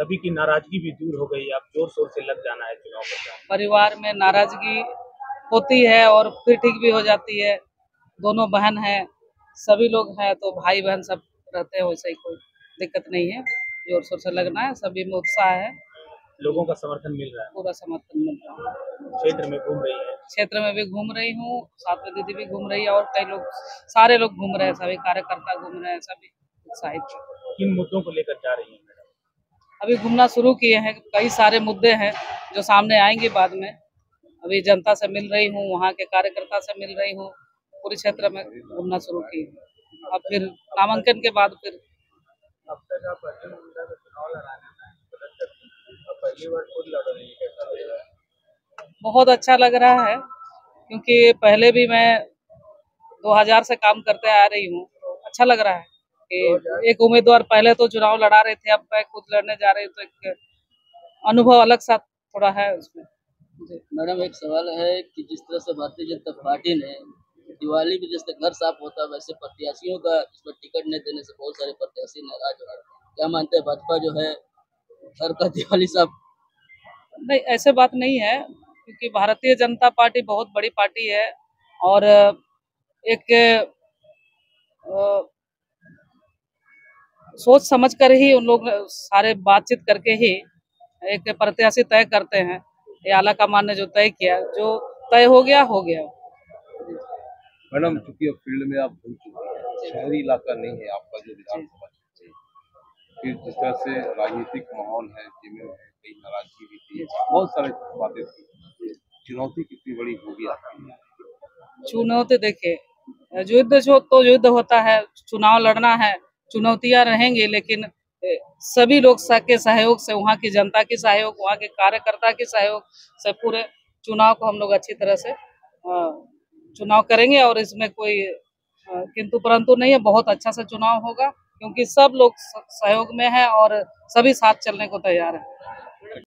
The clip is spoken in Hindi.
सभी की नाराजगी भी दूर हो गई, अब जोर शोर से लग जाना है चुनाव प्रचार। परिवार में नाराजगी होती है और फिर ठीक भी हो जाती है। दोनों बहन हैं, सभी लोग हैं तो भाई बहन सब रहते हैं, वैसे ही कोई दिक्कत नहीं है। जोर शोर से लगना है, सभी में उत्साह है, लोगों का समर्थन मिल रहा है, पूरा समर्थन मिल रहा है। क्षेत्र में घूम रही है। क्षेत्र में भी घूम रही हूँ, साथ में दीदी भी घूम रही है और कई लोग, सारे लोग घूम रहे हैं, सभी कार्यकर्ता घूम रहे हैं, सभी उत्साहित हैं। किन मुद्दों को लेकर जा रही है मैडम? अभी घूमना शुरू किए हैं, कई सारे मुद्दे हैं जो सामने आएंगे बाद में। अभी जनता से मिल रही हूँ, वहाँ के कार्यकर्ता से मिल रही हूँ, पूरे क्षेत्र में घूमना शुरू की। अब फिर नामांकन के बाद फिर अब तक आप अर्जुन मुंडा का चुनाव लड़ाने में मदद करती हैं, अब पहली बार खुद लड़ रही है, कैसा लग रहा है? बहुत अच्छा लग रहा है, क्योंकि पहले भी मैं 2000 से काम करते आ रही हूँ, तो अच्छा लग रहा है कि एक उम्मीदवार पहले तो चुनाव लड़ा रहे थे, अब मैं खुद लड़ने जा रही हूँ, तो एक अनुभव अलग सा थोड़ा है उसमें। मैडम एक सवाल है कि जिस तरह से भारतीय जनता पार्टी ने दिवाली में जैसे घर साफ होता है, वैसे प्रत्याशियों का इसमें टिकट नहीं देने से बहुत सारे प्रत्याशी नाराज हो रहे हैं। क्या मानते हैं, भाजपा जो है घर का दिवाली साफ? नहीं, ऐसे बात नहीं है, क्योंकि भारतीय जनता पार्टी बहुत बड़ी पार्टी है और एक सोच समझ कर ही उन लोग सारे बातचीत करके ही एक प्रत्याशी तय करते हैं। ये आला कमान ने जो तय किया, जो तय हो गया हो गया। मैडम चूंकि अब फील्ड में आप घूम चुके हैं, शहरी इलाका नहीं है आपका जो विधानसभा क्षेत्र है, फिर जिस तरह से राजनीतिक माहौल है, जिनमें कई नाराजगी भी थी, बहुत सारे बातें थी, चुनौती कितनी बड़ी होगी आपके लिए? चुनौती देखिए, युद्ध होता है, चुनाव लड़ना है, चुनौतियां रहेंगी, लेकिन सभी लोग के सहयोग से, वहाँ की जनता की सहयोग, वहाँ के कार्यकर्ता की सहयोग से पूरे चुनाव को हम लोग अच्छी तरह से चुनाव करेंगे और इसमें कोई किंतु परंतु नहीं है। बहुत अच्छा से चुनाव होगा, क्योंकि सब लोग सहयोग में है और सभी साथ चलने को तैयार है।